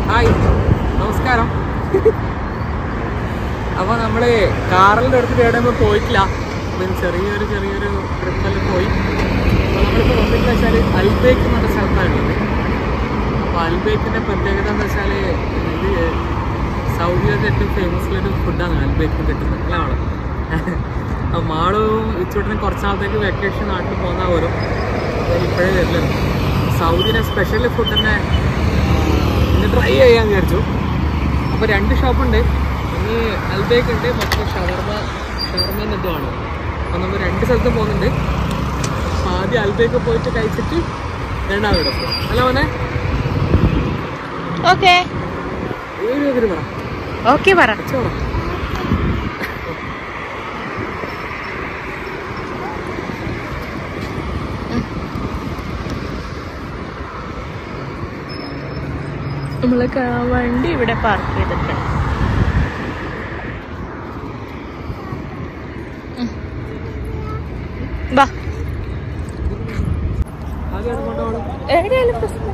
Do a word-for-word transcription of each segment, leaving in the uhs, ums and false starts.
Hi, നമസ്കാരം. അപ്പോൾ നമ്മൾ കാറിൻ്റെ അടുത്ത് കേടുമ്പോൾ പോയിട്ടില്ല. അപ്പം ചെറിയൊരു ചെറിയൊരു ട്രിപ്പെല്ലാം പോയി. അപ്പോൾ നമ്മളിപ്പോൾ വന്നിട്ട് വെച്ചാൽ അൽബേക്ക് എന്ന് പറഞ്ഞ സ്ഥലത്താണുള്ളത്. അപ്പോൾ അൽബേക്കിൻ്റെ പ്രത്യേകത എന്ന് വെച്ചാൽ ഇത് സൗദിയിലത്തെ ഏറ്റവും ഫേമസിലൊരു ഫുഡാണ് അൽബേക്ക് കിട്ടുന്നത്. അല്ല മാളും അപ്പോൾ മാളും ഇച്ചൂട്ടിന് കുറച്ച് നാളത്തേക്ക് വെക്കേഷൻ നാട്ടിൽ പോകുന്നാൽ പോലും ഇപ്പോഴേ വരില്ലല്ലോ. സൗദിയിലെ സ്പെഷ്യൽ ഫുഡ് തന്നെ ഇന്ന് ട്രൈ ചെയ്യാൻ വിചാരിച്ചു. അപ്പോൾ രണ്ട് ഷോപ്പുണ്ട്. ഇനി അൽബേക്ക് ഉണ്ട്, മറ്റേ ഷവർമ ഷവർമേൻ്റെ ഇതുമാണ്. അപ്പോൾ നമ്മൾ രണ്ട് സ്ഥലത്തും പോകുന്നുണ്ട്. അപ്പോൾ ആദ്യം അൽബേക്ക് പോയിട്ട് കഴിച്ചിട്ട് രണ്ടാമത് എടുക്കും. അല്ല മോനെ? ഓക്കെ പറ ഓക്കെ പറ ചോറ നമ്മള് വണ്ടി ഇവിടെ പാർക്ക് ചെയ്തിട്ടുണ്ട്. വാ, എവിടെയായാലും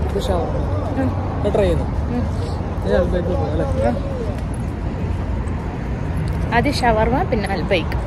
ട്രൈ ചെയ്യുന്നു. ആദ്യം ഷവർമ പിന്നെ അൽബൈക്ക്.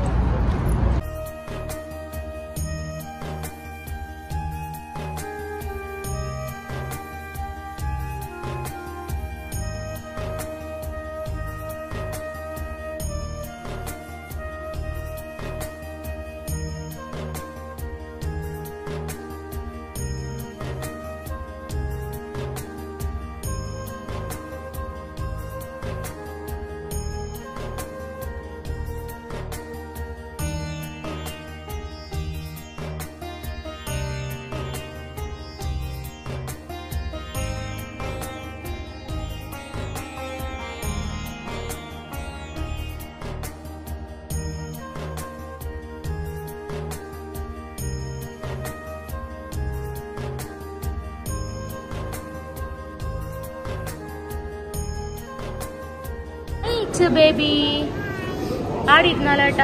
ബേബി ആടിയിരുന്നാലോ ഏട്ടാ?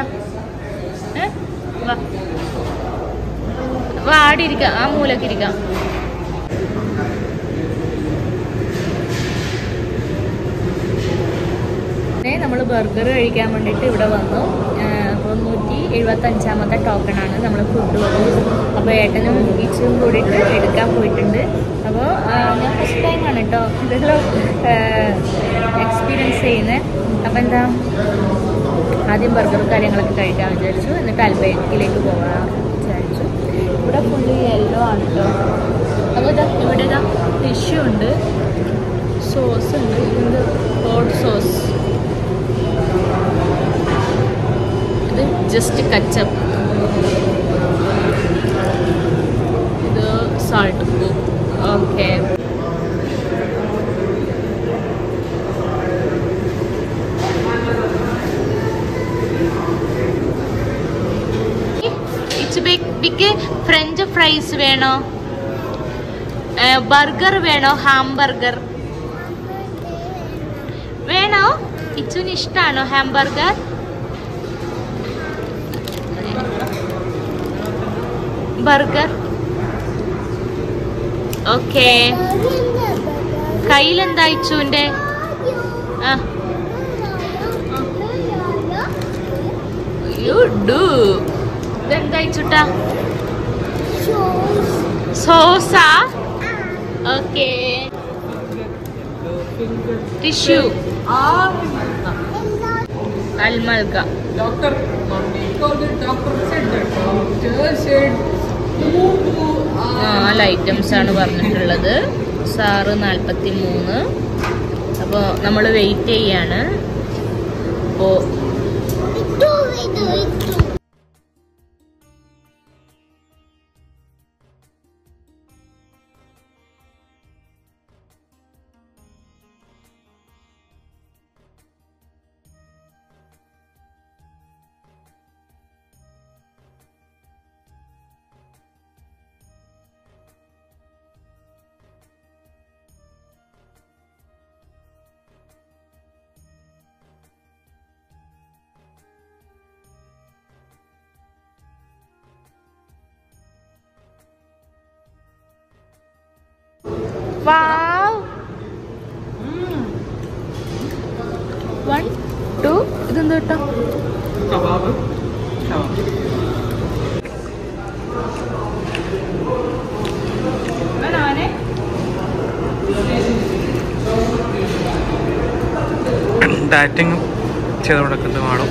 വാ വാ, ആടിയിരിക്കാം, ആ മൂലക്ക് ഇരിക്കാം. നമ്മൾ ബർഗർ കഴിക്കാൻ വേണ്ടിയിട്ട് ഇവിടെ വന്നു. അപ്പോൾ നൂറ്റി എഴുപത്തി അഞ്ചാമത്തെ ടോക്കണാണ് നമ്മൾ ഫുഡ് വന്നു. അപ്പോൾ ഏട്ടനും ഈച്ചും കൂടിയിട്ട് എടുക്കാൻ പോയിട്ടുണ്ട്. അപ്പോൾ ഞാൻ ഫസ്റ്റ് ടൈമാണ് കേട്ടോ ഇതെല്ലാം എക്സ്പീരിയൻസ് ചെയ്യുന്നത്. അപ്പം എന്താ, ആദ്യം ബർഗറും കാര്യങ്ങളൊക്കെ കഴിക്കാൻ വിചാരിച്ചു, എന്നിട്ട് അൽബേക്കിലേക്ക് പോകാൻ വിചാരിച്ചു. ഇവിടെ ഫുള്ള് യെല്ലോ ആണ് കേട്ടോ. അപ്പോൾ ഇതാ ഇവിടെ ഇതാ ഫിഷ് ഉണ്ട്, സോസ് ഉണ്ട്, ഇത് ഹോട്ട് സോസ്, ഇത് ജസ്റ്റ് കച്ചപ്പ്, ഇത് സാൾട്ട് ഉപ്പ്. ഓക്കെ, ഫ്രഞ്ച് ഫ്രൈസ് വേണോ, ബർഗർ വേണോ, ഹാംബർഗർ വേണോ? ഇച്ചുന് ഇഷ്ടമാണോ ഹാംബർഗർ? Burger okay. കയ്യിലെന്താ ഇച്ചുവിന്റെ? ആ യു ഡു. ഇതെന്താ ഇച്ചുട്ടാ? സോസാ? ഓക്കെ. ടിഷ്യൂ അൽമൽക. നാല് ഐറ്റംസ് ആണ് പറഞ്ഞിട്ടുള്ളത്. സാറ് നാൽപ്പത്തി മൂന്ന്. അപ്പോൾ നമ്മൾ വെയിറ്റ് ചെയ്യാണ്. അപ്പോൾ Wow. Mm. വൺ ടു ഇതെന്ത് കേട്ടോ കബാബ് ഡയറ്റിങ് ചെയ്ത് കൊടുക്കുന്നത് വേണം.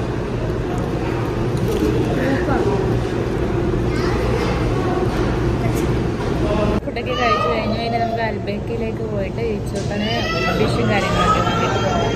ഫുഡൊക്കെ കഴിച്ചു കഴിഞ്ഞു. ഇനി നമുക്ക് അൽബേക്കിലേക്ക് പോയിട്ട് ഈച്ചോട്ടന് ഡിഷും കാര്യങ്ങളൊക്കെ വാങ്ങിയിട്ട് പോകാം.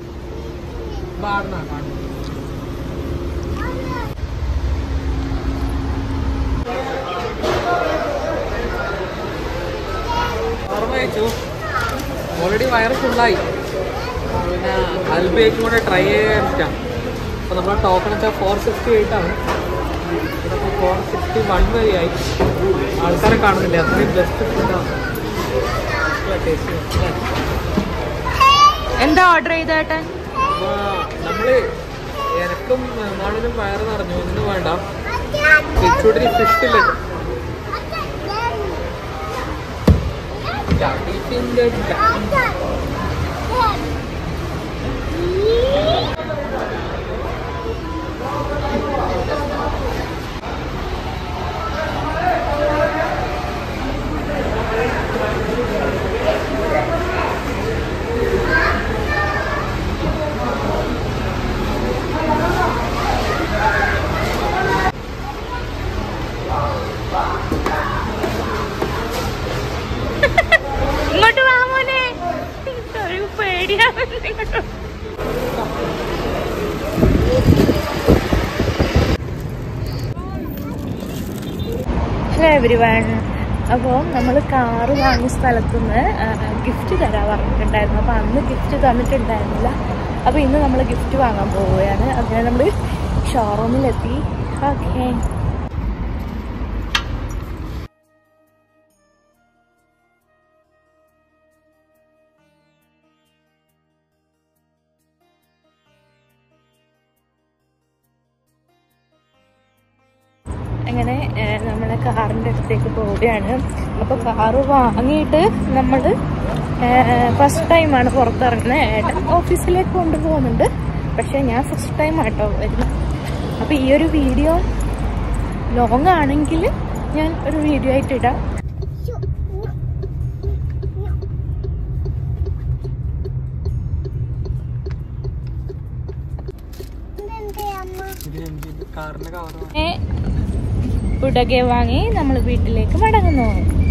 ഓൾറെഡി വയറ് ഫുള്ളായി. പിന്നെ അൽബേക്കും കൂടെ ട്രൈ ചെയ്യാനിരിക്കാം. അപ്പോൾ നമ്മുടെ ടോക്കൺ വെച്ചാൽ ഫോർ സിക്സ്റ്റി എയ്റ്റ് ആണ്. ഇവിടെ ഫോർ സിക്സ്റ്റി വൺ വരെയായി. ആൾക്കാരെ കാണുന്നില്ല. അത്രയും ബെസ്റ്റ് ഫുഡാണ്. എന്താ ഓർഡർ ചെയ്തേട്ടൻ? അപ്പോൾ നമ്മൾ എനക്കും നാളിനും വയറ് നിറഞ്ഞു. ഒന്നും വേണ്ട. കിച്ചൂട്ടിന് ഫിഷില്ല. ഇങ്ങോട്ട് വാ മോനെ. പേടിയാവുന്നു. ഇങ്ങോട്ട് ഹലോ എവരി വൺ. അപ്പോൾ നമ്മൾ കാറ് വാങ്ങിയ സ്ഥലത്തുനിന്ന് ഗിഫ്റ്റ് തരാൻ പറഞ്ഞിട്ടുണ്ടായിരുന്നു. അപ്പോൾ അന്ന് ഗിഫ്റ്റ് തന്നിട്ടുണ്ടായിരുന്നില്ല. അപ്പോൾ ഇന്ന് നമ്മൾ ഗിഫ്റ്റ് വാങ്ങാൻ പോവുകയാണ്. അങ്ങനെ നമ്മൾ ഷോറൂമിലെത്തി. ഓക്കെ. അങ്ങനെ നമ്മളെ കാറിൻ്റെ അടുത്തേക്ക് പോവുകയാണ്. അപ്പോൾ കാറ് വാങ്ങിയിട്ട് നമ്മൾ ഫസ്റ്റ് ടൈമാണ് പുറത്തിറങ്ങുന്നത്. ഏട്ടൻ ഓഫീസിലേക്ക് കൊണ്ടുപോകുന്നുണ്ട്. പക്ഷേ ഞാൻ ഫസ്റ്റ് ടൈം ആട്ടോ വരുന്നത്. അപ്പോൾ ഈ ഒരു വീഡിയോ ലോങ് ആണെങ്കിൽ ഞാൻ ഒരു വീഡിയോ ആയിട്ട് ഇടാം. ഫുഡൊക്കെ വാങ്ങി നമ്മൾ വീട്ടിലേക്ക് മടങ്ങുന്നു.